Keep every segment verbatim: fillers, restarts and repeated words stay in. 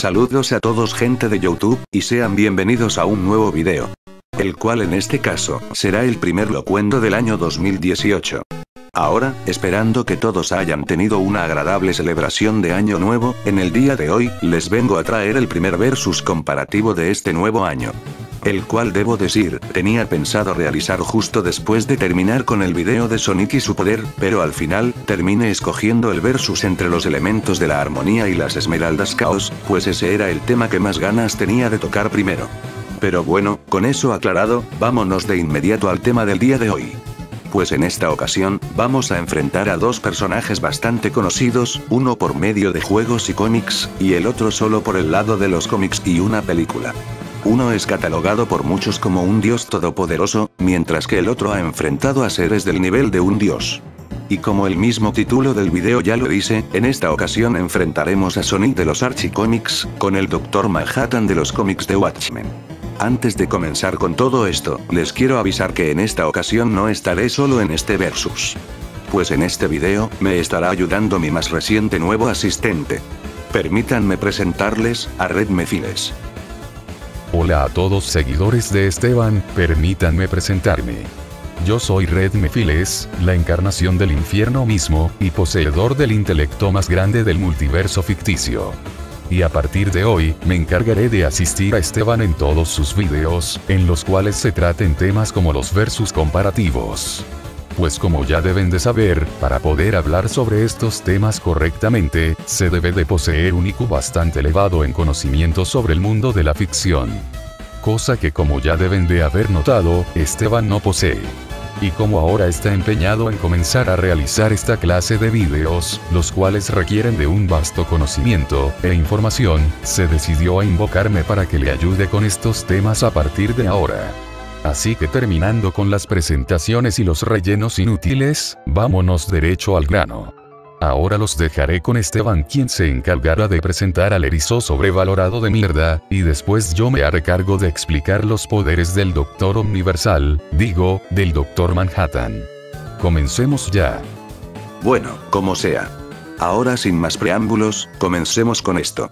Saludos a todos gente de YouTube, y sean bienvenidos a un nuevo video. El cual en este caso, será el primer locuendo del año dos mil dieciocho. Ahora, esperando que todos hayan tenido una agradable celebración de año nuevo, en el día de hoy, les vengo a traer el primer versus comparativo de este nuevo año. El cual debo decir, tenía pensado realizar justo después de terminar con el video de Sonic y su poder, pero al final, terminé escogiendo el versus entre los elementos de la armonía y las esmeraldas caos, pues ese era el tema que más ganas tenía de tocar primero. Pero bueno, con eso aclarado, vámonos de inmediato al tema del día de hoy. Pues en esta ocasión, vamos a enfrentar a dos personajes bastante conocidos, uno por medio de juegos y cómics, y el otro solo por el lado de los cómics y una película. Uno es catalogado por muchos como un dios todopoderoso, mientras que el otro ha enfrentado a seres del nivel de un dios. Y como el mismo título del video ya lo dice, en esta ocasión enfrentaremos a Sonic de los Archie-Comics, con el Doctor Manhattan de los cómics de Watchmen. Antes de comenzar con todo esto, les quiero avisar que en esta ocasión no estaré solo en este versus. Pues en este video, me estará ayudando mi más reciente nuevo asistente. Permítanme presentarles a Red Mefiles. Hola a todos seguidores de Esteban, permítanme presentarme. Yo soy Red Mefiles, la encarnación del infierno mismo, y poseedor del intelecto más grande del multiverso ficticio. Y a partir de hoy, me encargaré de asistir a Esteban en todos sus videos, en los cuales se traten temas como los versus comparativos. Pues como ya deben de saber, para poder hablar sobre estos temas correctamente, se debe de poseer un I Q bastante elevado en conocimiento sobre el mundo de la ficción. Cosa que como ya deben de haber notado, Esteban no posee. Y como ahora está empeñado en comenzar a realizar esta clase de videos, los cuales requieren de un vasto conocimiento e información, se decidió a invocarme para que le ayude con estos temas a partir de ahora. Así que terminando con las presentaciones y los rellenos inútiles, vámonos derecho al grano. Ahora los dejaré con Esteban, quien se encargará de presentar al erizo sobrevalorado de mierda, y después yo me haré cargo de explicar los poderes del Doctor Omniversal, digo, del Doctor Manhattan. Comencemos ya. Bueno, como sea. Ahora sin más preámbulos, comencemos con esto.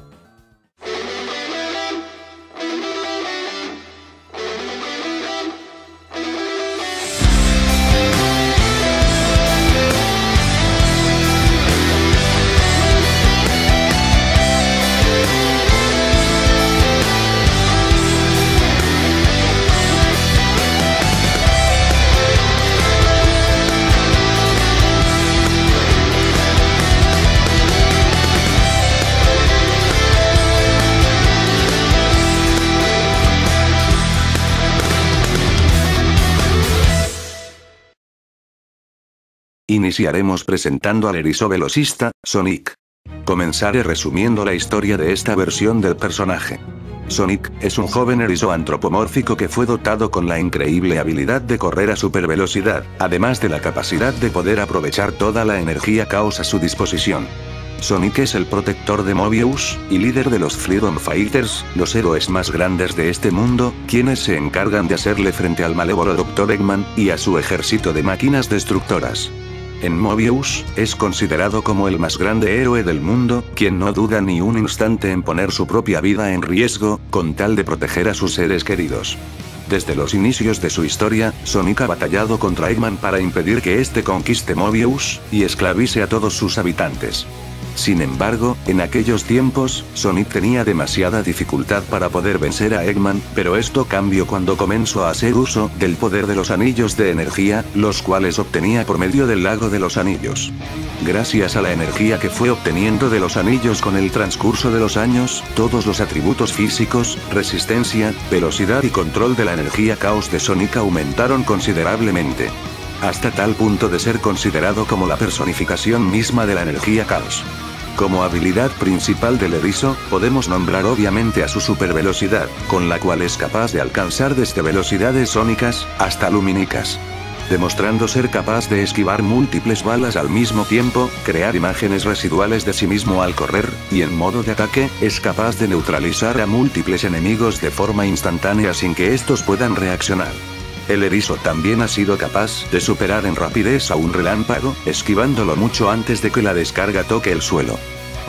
Iniciaremos presentando al erizo velocista, Sonic. Comenzaré resumiendo la historia de esta versión del personaje. Sonic es un joven erizo antropomórfico que fue dotado con la increíble habilidad de correr a supervelocidad, además de la capacidad de poder aprovechar toda la energía caos a su disposición. Sonic es el protector de Mobius, y líder de los Freedom Fighters, los héroes más grandes de este mundo, quienes se encargan de hacerle frente al malévolo doctor Eggman, y a su ejército de máquinas destructoras. En Mobius, es considerado como el más grande héroe del mundo, quien no duda ni un instante en poner su propia vida en riesgo, con tal de proteger a sus seres queridos. Desde los inicios de su historia, Sonic ha batallado contra Eggman para impedir que éste conquiste Mobius, y esclavice a todos sus habitantes. Sin embargo, en aquellos tiempos, Sonic tenía demasiada dificultad para poder vencer a Eggman, pero esto cambió cuando comenzó a hacer uso del poder de los anillos de energía, los cuales obtenía por medio del lago de los anillos. Gracias a la energía que fue obteniendo de los anillos con el transcurso de los años, todos los atributos físicos, resistencia, velocidad y control de la energía caos de Sonic aumentaron considerablemente. Hasta tal punto de ser considerado como la personificación misma de la energía caos. Como habilidad principal del erizo, podemos nombrar obviamente a su supervelocidad, con la cual es capaz de alcanzar desde velocidades sónicas, hasta lumínicas. Demostrando ser capaz de esquivar múltiples balas al mismo tiempo, crear imágenes residuales de sí mismo al correr, y en modo de ataque, es capaz de neutralizar a múltiples enemigos de forma instantánea sin que estos puedan reaccionar. El erizo también ha sido capaz de superar en rapidez a un relámpago, esquivándolo mucho antes de que la descarga toque el suelo.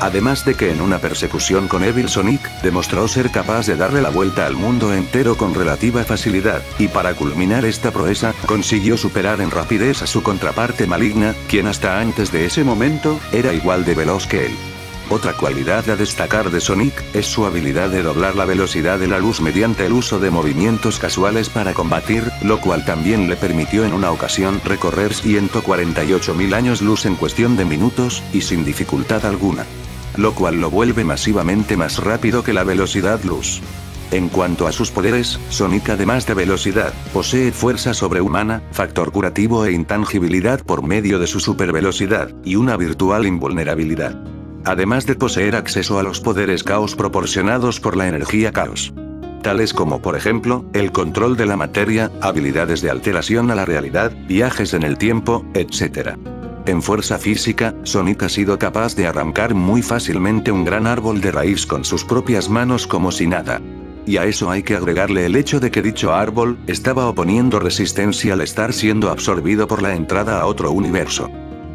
Además de que en una persecución con Evil Sonic, demostró ser capaz de darle la vuelta al mundo entero con relativa facilidad, y para culminar esta proeza, consiguió superar en rapidez a su contraparte maligna, quien hasta antes de ese momento, era igual de veloz que él. Otra cualidad a destacar de Sonic, es su habilidad de doblar la velocidad de la luz mediante el uso de movimientos casuales para combatir, lo cual también le permitió en una ocasión recorrer ciento cuarenta y ocho mil años luz en cuestión de minutos, y sin dificultad alguna. Lo cual lo vuelve masivamente más rápido que la velocidad luz. En cuanto a sus poderes, Sonic además de velocidad, posee fuerza sobrehumana, factor curativo e intangibilidad por medio de su supervelocidad, y una virtual invulnerabilidad. Además de poseer acceso a los poderes caos proporcionados por la energía caos. Tales como por ejemplo, el control de la materia, habilidades de alteración a la realidad, viajes en el tiempo, etcétera. En fuerza física, Sonic ha sido capaz de arrancar muy fácilmente un gran árbol de raíz con sus propias manos como si nada. Y a eso hay que agregarle el hecho de que dicho árbol, estaba oponiendo resistencia al estar siendo absorbido por la entrada a otro universo.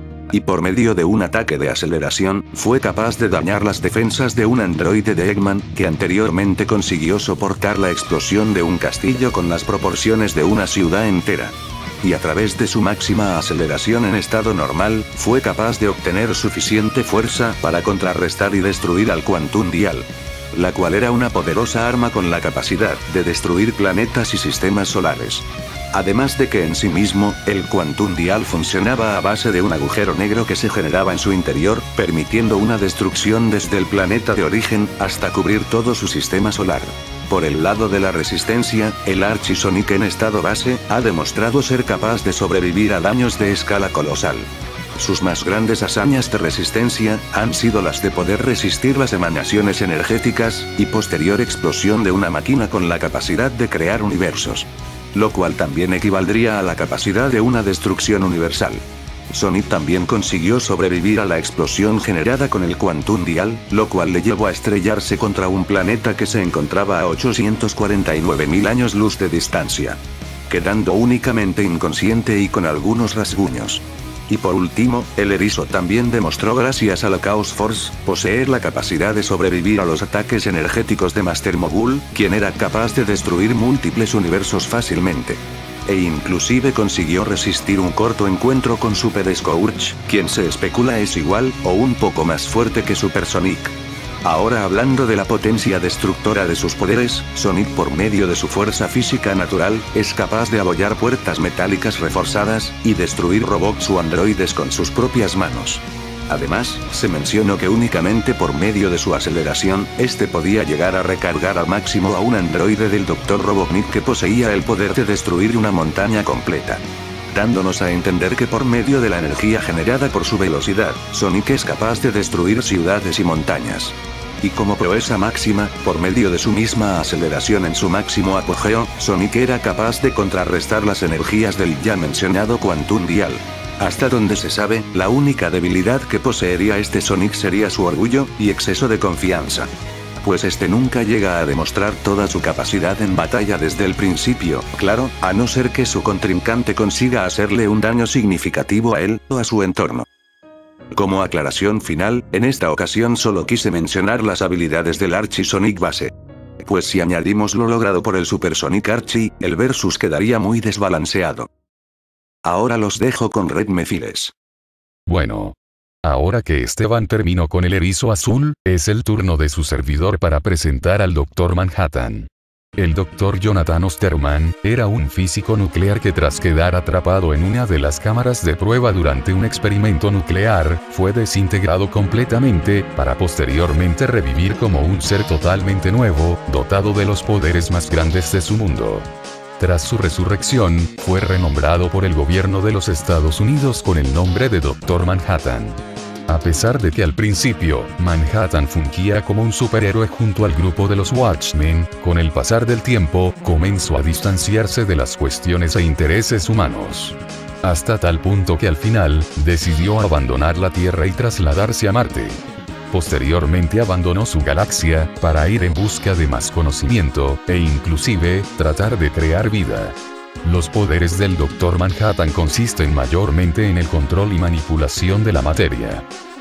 Y por medio de un ataque de aceleración, fue capaz de dañar las defensas de un androide de Eggman, que anteriormente consiguió soportar la explosión de un castillo con las proporciones de una ciudad entera. Y a través de su máxima aceleración en estado normal, fue capaz de obtener suficiente fuerza para contrarrestar y destruir al Quantum Dial. La cual era una poderosa arma con la capacidad de destruir planetas y sistemas solares. Además de que en sí mismo, el Quantum Dial funcionaba a base de un agujero negro que se generaba en su interior, permitiendo una destrucción desde el planeta de origen, hasta cubrir todo su sistema solar. Por el lado de la resistencia, el Archie Sonic en estado base, ha demostrado ser capaz de sobrevivir a daños de escala colosal. Sus más grandes hazañas de resistencia, han sido las de poder resistir las emanaciones energéticas, y posterior explosión de una máquina con la capacidad de crear universos. Lo cual también equivaldría a la capacidad de una destrucción universal. Sonic también consiguió sobrevivir a la explosión generada con el Quantum Dial, lo cual le llevó a estrellarse contra un planeta que se encontraba a ochocientos cuarenta y nueve mil años luz de distancia. Quedando únicamente inconsciente y con algunos rasguños. Y por último, el erizo también demostró gracias a la Chaos Force, poseer la capacidad de sobrevivir a los ataques energéticos de Master Mogul, quien era capaz de destruir múltiples universos fácilmente. E inclusive consiguió resistir un corto encuentro con Super Scourge, quien se especula es igual, o un poco más fuerte que Super Sonic. Ahora hablando de la potencia destructora de sus poderes, Sonic por medio de su fuerza física natural, es capaz de abollar puertas metálicas reforzadas, y destruir robots o androides con sus propias manos. Además, se mencionó que únicamente por medio de su aceleración, este podía llegar a recargar al máximo a un androide del doctor Robotnik que poseía el poder de destruir una montaña completa. Dándonos a entender que por medio de la energía generada por su velocidad, Sonic es capaz de destruir ciudades y montañas. Y como proeza máxima, por medio de su misma aceleración en su máximo apogeo, Sonic era capaz de contrarrestar las energías del ya mencionado Quantum Dial. Hasta donde se sabe, la única debilidad que poseería este Sonic sería su orgullo y exceso de confianza. Pues este nunca llega a demostrar toda su capacidad en batalla desde el principio, claro, a no ser que su contrincante consiga hacerle un daño significativo a él o a su entorno. Como aclaración final, en esta ocasión solo quise mencionar las habilidades del Archie Sonic base. Pues si añadimos lo logrado por el Super Sonic Archie, el versus quedaría muy desbalanceado. Ahora los dejo con Red Mefiles. Bueno. Ahora que Esteban terminó con el erizo azul, es el turno de su servidor para presentar al doctor Manhattan. El doctor Jonathan Osterman, era un físico nuclear que tras quedar atrapado en una de las cámaras de prueba durante un experimento nuclear, fue desintegrado completamente, para posteriormente revivir como un ser totalmente nuevo, dotado de los poderes más grandes de su mundo. Tras su resurrección, fue renombrado por el gobierno de los Estados Unidos con el nombre de doctor Manhattan. A pesar de que al principio, Manhattan fungía como un superhéroe junto al grupo de los Watchmen, con el pasar del tiempo, comenzó a distanciarse de las cuestiones e intereses humanos. Hasta tal punto que al final, decidió abandonar la Tierra y trasladarse a Marte. Posteriormente abandonó su galaxia, para ir en busca de más conocimiento, e inclusive, tratar de crear vida. Los poderes del doctor Manhattan consisten mayormente en el control y manipulación de la materia.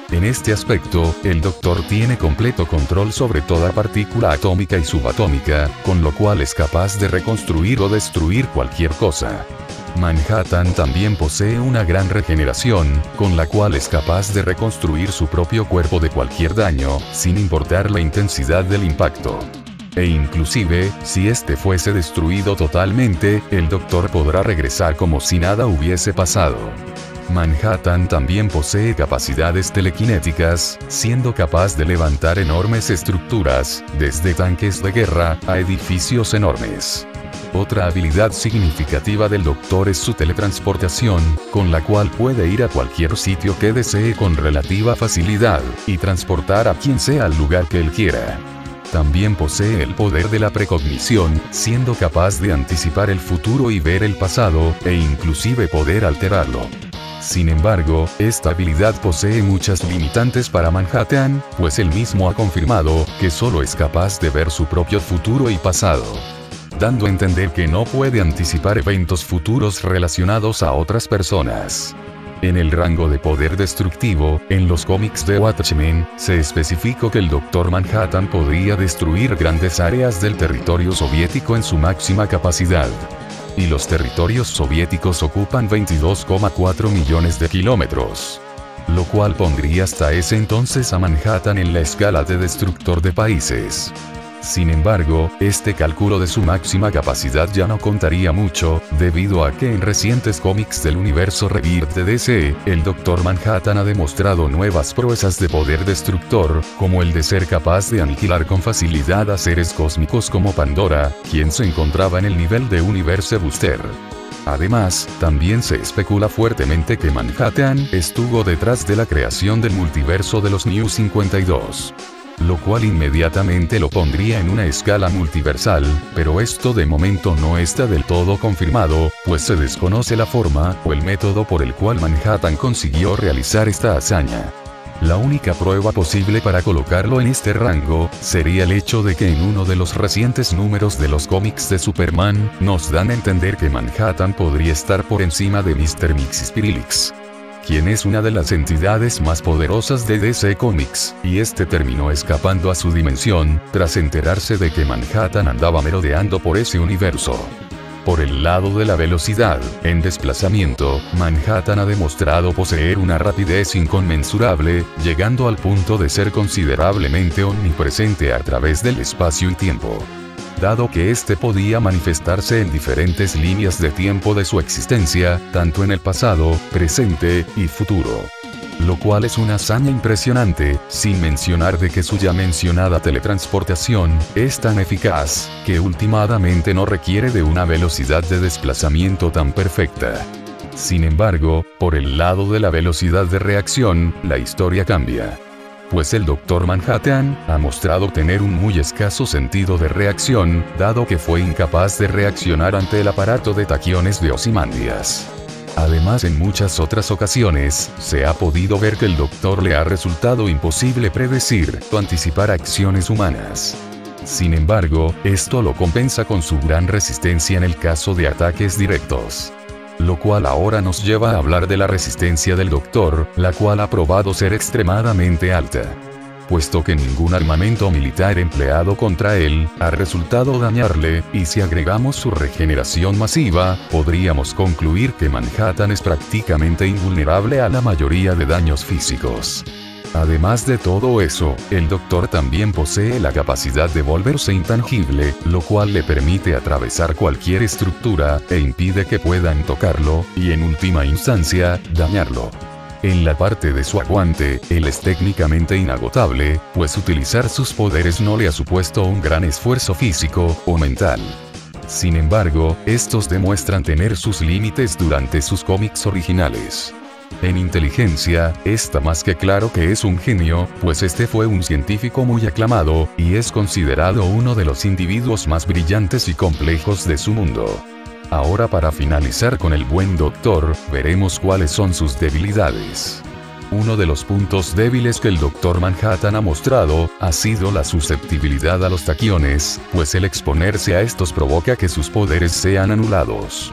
En este aspecto, el Doctor tiene completo control sobre toda partícula atómica y subatómica, con lo cual es capaz de reconstruir o destruir cualquier cosa. Manhattan también posee una gran regeneración, con la cual es capaz de reconstruir su propio cuerpo de cualquier daño, sin importar la intensidad del impacto. E inclusive, si este fuese destruido totalmente, el Doctor podrá regresar como si nada hubiese pasado. Manhattan también posee capacidades telequinéticas, siendo capaz de levantar enormes estructuras, desde tanques de guerra, a edificios enormes. Otra habilidad significativa del Doctor es su teletransportación, con la cual puede ir a cualquier sitio que desee con relativa facilidad, y transportar a quien sea al lugar que él quiera. También posee el poder de la precognición, siendo capaz de anticipar el futuro y ver el pasado, e inclusive poder alterarlo. Sin embargo, esta habilidad posee muchas limitantes para Manhattan, pues él mismo ha confirmado que solo es capaz de ver su propio futuro y pasado, dando a entender que no puede anticipar eventos futuros relacionados a otras personas. En el rango de poder destructivo, en los cómics de Watchmen, se especificó que el Doctor Manhattan podría destruir grandes áreas del territorio soviético en su máxima capacidad. Y los territorios soviéticos ocupan veintidós coma cuatro millones de kilómetros. Lo cual pondría hasta ese entonces a Manhattan en la escala de destructor de países. Sin embargo, este cálculo de su máxima capacidad ya no contaría mucho, debido a que en recientes cómics del universo Rebirth de D C, el Doctor Manhattan ha demostrado nuevas proezas de poder destructor, como el de ser capaz de aniquilar con facilidad a seres cósmicos como Pandora, quien se encontraba en el nivel de Universe Booster. Además, también se especula fuertemente que Manhattan estuvo detrás de la creación del multiverso de los New cincuenta y dos. Lo cual inmediatamente lo pondría en una escala multiversal, pero esto de momento no está del todo confirmado, pues se desconoce la forma o el método por el cual Manhattan consiguió realizar esta hazaña. La única prueba posible para colocarlo en este rango, sería el hecho de que en uno de los recientes números de los cómics de Superman, nos dan a entender que Manhattan podría estar por encima de mister Mxyzptlk, quien es una de las entidades más poderosas de D C Comics, y este terminó escapando a su dimensión, tras enterarse de que Manhattan andaba merodeando por ese universo. Por el lado de la velocidad, en desplazamiento, Manhattan ha demostrado poseer una rapidez inconmensurable, llegando al punto de ser considerablemente omnipresente a través del espacio y tiempo, dado que éste podía manifestarse en diferentes líneas de tiempo de su existencia, tanto en el pasado, presente y futuro. Lo cual es una hazaña impresionante, sin mencionar de que su ya mencionada teletransportación es tan eficaz, que últimamente no requiere de una velocidad de desplazamiento tan perfecta. Sin embargo, por el lado de la velocidad de reacción, la historia cambia. Pues el Doctor Manhattan ha mostrado tener un muy escaso sentido de reacción, dado que fue incapaz de reaccionar ante el aparato de taquiones de Ozymandias. Además, en muchas otras ocasiones, se ha podido ver que el Doctor le ha resultado imposible predecir o anticipar acciones humanas. Sin embargo, esto lo compensa con su gran resistencia en el caso de ataques directos. Lo cual ahora nos lleva a hablar de la resistencia del Doctor, la cual ha probado ser extremadamente alta, puesto que ningún armamento militar empleado contra él ha resultado dañarle, y si agregamos su regeneración masiva, podríamos concluir que Manhattan es prácticamente invulnerable a la mayoría de daños físicos. Además de todo eso, el Doctor también posee la capacidad de volverse intangible, lo cual le permite atravesar cualquier estructura, e impide que puedan tocarlo, y en última instancia, dañarlo. En la parte de su aguante, él es técnicamente inagotable, pues utilizar sus poderes no le ha supuesto un gran esfuerzo físico o mental. Sin embargo, estos demuestran tener sus límites durante sus cómics originales. En inteligencia, está más que claro que es un genio, pues este fue un científico muy aclamado, y es considerado uno de los individuos más brillantes y complejos de su mundo. Ahora, para finalizar con el buen Doctor, veremos cuáles son sus debilidades. Uno de los puntos débiles que el Doctor Manhattan ha mostrado, ha sido la susceptibilidad a los taquiones, pues el exponerse a estos provoca que sus poderes sean anulados.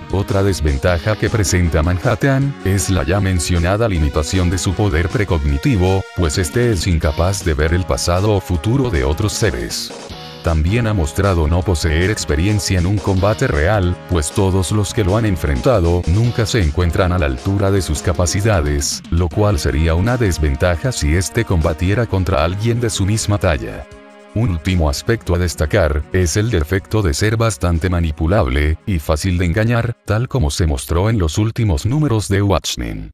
Otra desventaja que presenta Manhattan, es la ya mencionada limitación de su poder precognitivo, pues este es incapaz de ver el pasado o futuro de otros seres. También ha mostrado no poseer experiencia en un combate real, pues todos los que lo han enfrentado nunca se encuentran a la altura de sus capacidades, lo cual sería una desventaja si éste combatiera contra alguien de su misma talla. Un último aspecto a destacar, es el defecto de ser bastante manipulable, y fácil de engañar, tal como se mostró en los últimos números de Watchmen.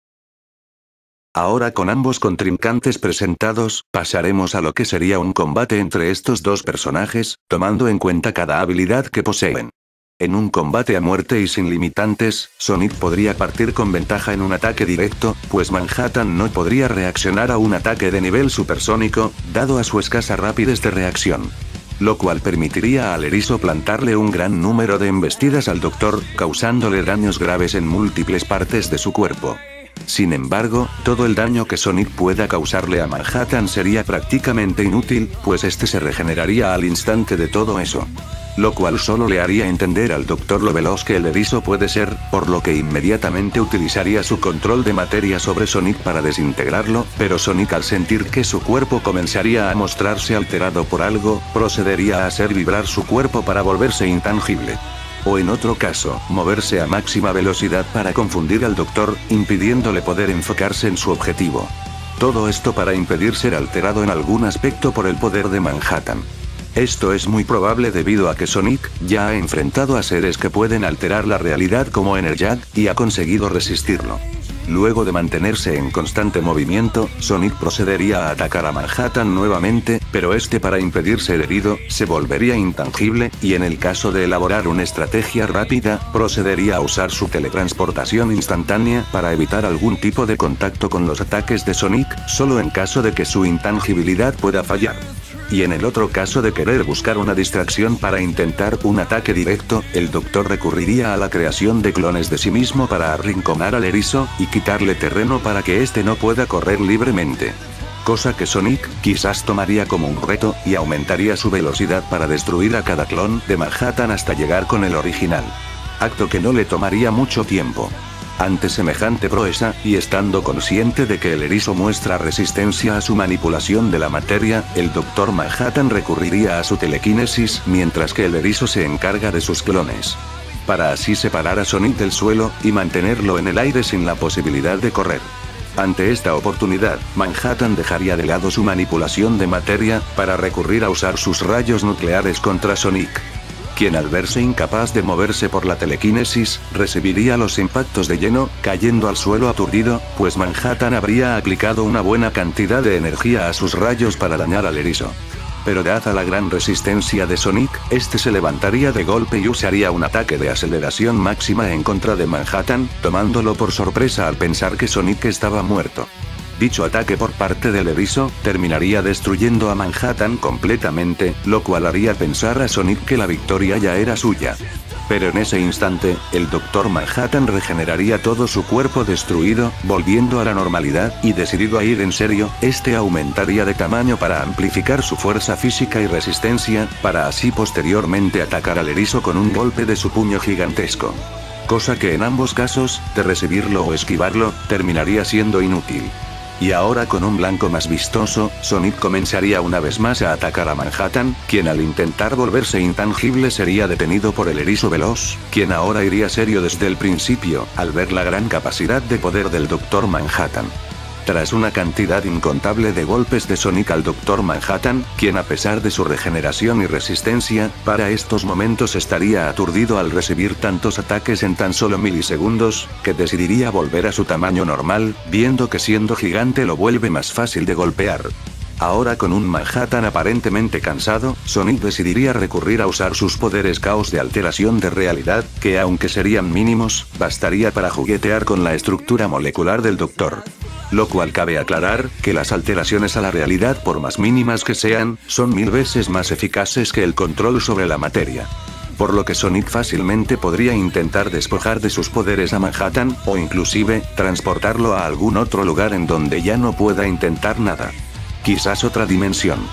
Ahora con ambos contrincantes presentados, pasaremos a lo que sería un combate entre estos dos personajes, tomando en cuenta cada habilidad que poseen. En un combate a muerte y sin limitantes, Sonic podría partir con ventaja en un ataque directo, pues Manhattan no podría reaccionar a un ataque de nivel supersónico, dado a su escasa rapidez de reacción. Lo cual permitiría al erizo plantarle un gran número de embestidas al Doctor, causándole daños graves en múltiples partes de su cuerpo. Sin embargo, todo el daño que Sonic pueda causarle a Manhattan sería prácticamente inútil, pues este se regeneraría al instante de todo eso. Lo cual solo le haría entender al Doctor lo veloz que el erizo puede ser, por lo que inmediatamente utilizaría su control de materia sobre Sonic para desintegrarlo, pero Sonic al sentir que su cuerpo comenzaría a mostrarse alterado por algo, procedería a hacer vibrar su cuerpo para volverse intangible. O en otro caso, moverse a máxima velocidad para confundir al Doctor, impidiéndole poder enfocarse en su objetivo. Todo esto para impedir ser alterado en algún aspecto por el poder de Manhattan. Esto es muy probable debido a que Sonic ya ha enfrentado a seres que pueden alterar la realidad como Enerjag, y ha conseguido resistirlo. Luego de mantenerse en constante movimiento, Sonic procedería a atacar a Manhattan nuevamente, pero este para impedir ser herido, se volvería intangible, y en el caso de elaborar una estrategia rápida, procedería a usar su teletransportación instantánea para evitar algún tipo de contacto con los ataques de Sonic, solo en caso de que su intangibilidad pueda fallar. Y en el otro caso de querer buscar una distracción para intentar un ataque directo, el Doctor recurriría a la creación de clones de sí mismo para arrinconar al erizo, y quitarle terreno para que éste no pueda correr libremente. Cosa que Sonic, quizás tomaría como un reto, y aumentaría su velocidad para destruir a cada clon de Manhattan hasta llegar con el original. Acto que no le tomaría mucho tiempo. Ante semejante proeza, y estando consciente de que el erizo muestra resistencia a su manipulación de la materia, el Doctor Manhattan recurriría a su telequinesis, mientras que el erizo se encarga de sus clones. Para así separar a Sonic del suelo, y mantenerlo en el aire sin la posibilidad de correr. Ante esta oportunidad, Manhattan dejaría de lado su manipulación de materia, para recurrir a usar sus rayos nucleares contra Sonic, quien al verse incapaz de moverse por la telequinesis, recibiría los impactos de lleno, cayendo al suelo aturdido, pues Manhattan habría aplicado una buena cantidad de energía a sus rayos para dañar al erizo. Pero dada la gran resistencia de Sonic, este se levantaría de golpe y usaría un ataque de aceleración máxima en contra de Manhattan, tomándolo por sorpresa al pensar que Sonic estaba muerto. Dicho ataque por parte del erizo, terminaría destruyendo a Manhattan completamente, lo cual haría pensar a Sonic que la victoria ya era suya. Pero en ese instante, el Doctor Manhattan regeneraría todo su cuerpo destruido, volviendo a la normalidad, y decidido a ir en serio, este aumentaría de tamaño para amplificar su fuerza física y resistencia, para así posteriormente atacar al erizo con un golpe de su puño gigantesco. Cosa que en ambos casos, de recibirlo o esquivarlo, terminaría siendo inútil. Y ahora con un blanco más vistoso, Sonic comenzaría una vez más a atacar a Manhattan, quien al intentar volverse intangible sería detenido por el erizo veloz, quien ahora iría serio desde el principio, al ver la gran capacidad de poder del Doctor Manhattan. Tras una cantidad incontable de golpes de Sonic al Doctor Manhattan, quien a pesar de su regeneración y resistencia, para estos momentos estaría aturdido al recibir tantos ataques en tan solo milisegundos, que decidiría volver a su tamaño normal, viendo que siendo gigante lo vuelve más fácil de golpear. Ahora con un Manhattan aparentemente cansado, Sonic decidiría recurrir a usar sus poderes caos de alteración de realidad, que aunque serían mínimos, bastaría para juguetear con la estructura molecular del Doctor. Lo cual cabe aclarar, que las alteraciones a la realidad por más mínimas que sean, son mil veces más eficaces que el control sobre la materia. Por lo que Sonic fácilmente podría intentar despojar de sus poderes a Manhattan, o inclusive, transportarlo a algún otro lugar en donde ya no pueda intentar nada. Quizás otra dimensión.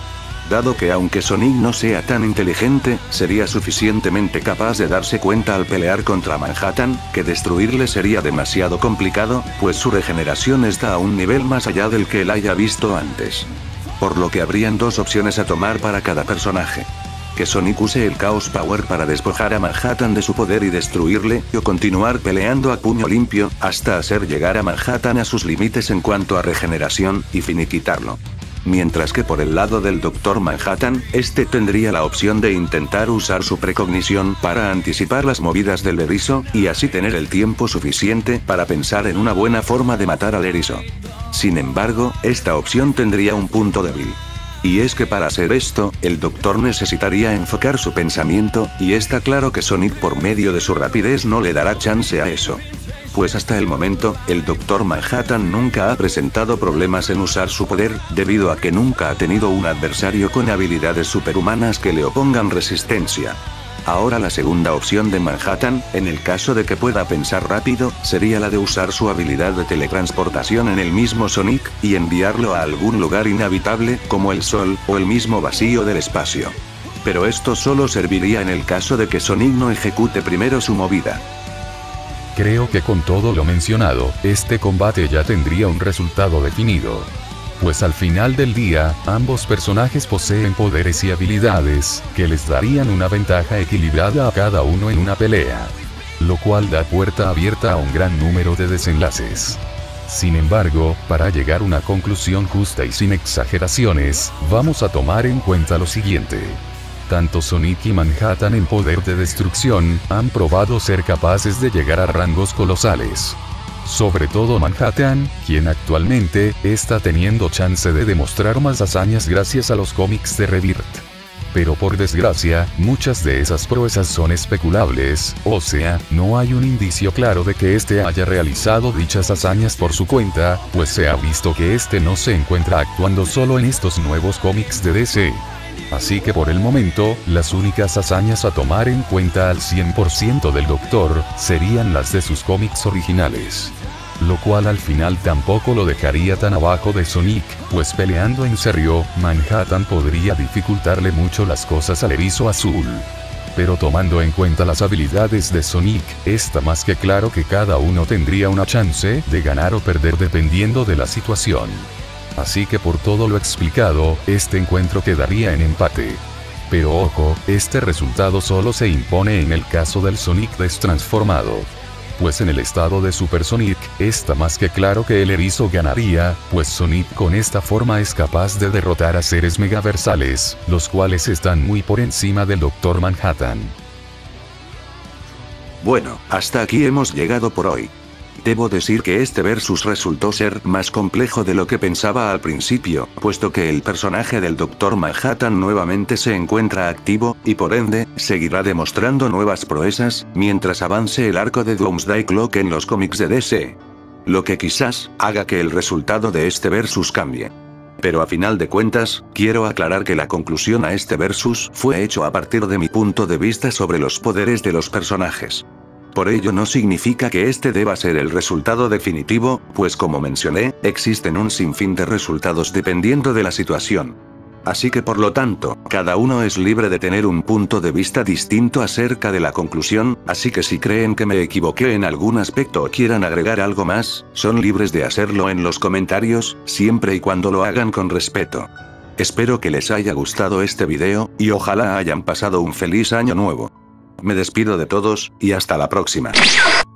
dado que aunque Sonic no sea tan inteligente, sería suficientemente capaz de darse cuenta al pelear contra Manhattan, que destruirle sería demasiado complicado, pues su regeneración está a un nivel más allá del que él haya visto antes. Por lo que habrían dos opciones a tomar para cada personaje. Que Sonic use el Chaos Power para despojar a Manhattan de su poder y destruirle, o continuar peleando a puño limpio, hasta hacer llegar a Manhattan a sus límites en cuanto a regeneración, y finiquitarlo. Mientras que por el lado del Doctor Manhattan, este tendría la opción de intentar usar su precognición para anticipar las movidas del erizo, y así tener el tiempo suficiente para pensar en una buena forma de matar al erizo. Sin embargo, esta opción tendría un punto débil. Y es que para hacer esto, el Doctor necesitaría enfocar su pensamiento, y está claro que Sonic por medio de su rapidez no le dará chance a eso. Pues hasta el momento, el Doctor Manhattan nunca ha presentado problemas en usar su poder, debido a que nunca ha tenido un adversario con habilidades superhumanas que le opongan resistencia. Ahora la segunda opción de Manhattan, en el caso de que pueda pensar rápido, sería la de usar su habilidad de teletransportación en el mismo Sonic, y enviarlo a algún lugar inhabitable, como el Sol, o el mismo vacío del espacio. Pero esto solo serviría en el caso de que Sonic no ejecute primero su movida. Creo que con todo lo mencionado, este combate ya tendría un resultado definido. Pues al final del día, ambos personajes poseen poderes y habilidades, que les darían una ventaja equilibrada a cada uno en una pelea. Lo cual da puerta abierta a un gran número de desenlaces. Sin embargo, para llegar a una conclusión justa y sin exageraciones, vamos a tomar en cuenta lo siguiente. Tanto Sonic y Manhattan en poder de destrucción, han probado ser capaces de llegar a rangos colosales. Sobre todo Manhattan, quien actualmente, está teniendo chance de demostrar más hazañas gracias a los cómics de Rebirth. Pero por desgracia, muchas de esas proezas son especulables, o sea, no hay un indicio claro de que este haya realizado dichas hazañas por su cuenta, pues se ha visto que este no se encuentra actuando solo en estos nuevos cómics de D C. Así que por el momento, las únicas hazañas a tomar en cuenta al cien por ciento del Doctor, serían las de sus cómics originales. Lo cual al final tampoco lo dejaría tan abajo de Sonic, pues peleando en serio, Manhattan podría dificultarle mucho las cosas al erizo azul. Pero tomando en cuenta las habilidades de Sonic, está más que claro que cada uno tendría una chance de ganar o perder dependiendo de la situación. Así que por todo lo explicado, este encuentro quedaría en empate. Pero ojo, este resultado solo se impone en el caso del Sonic destransformado. Pues en el estado de Super Sonic, está más que claro que el erizo ganaría, pues Sonic con esta forma es capaz de derrotar a seres megaversales, los cuales están muy por encima del Doctor Manhattan. Bueno, hasta aquí hemos llegado por hoy. Debo decir que este versus resultó ser más complejo de lo que pensaba al principio, puesto que el personaje del Doctor Manhattan nuevamente se encuentra activo, y por ende, seguirá demostrando nuevas proezas, mientras avance el arco de Doomsday Clock en los cómics de D C. Lo que quizás, haga que el resultado de este versus cambie. Pero a final de cuentas, quiero aclarar que la conclusión a este versus fue hecho a partir de mi punto de vista sobre los poderes de los personajes. Por ello no significa que este deba ser el resultado definitivo, pues como mencioné, existen un sinfín de resultados dependiendo de la situación. Así que por lo tanto, cada uno es libre de tener un punto de vista distinto acerca de la conclusión, así que si creen que me equivoqué en algún aspecto o quieran agregar algo más, son libres de hacerlo en los comentarios, siempre y cuando lo hagan con respeto. Espero que les haya gustado este video, y ojalá hayan pasado un feliz año nuevo. Me despido de todos, y hasta la próxima.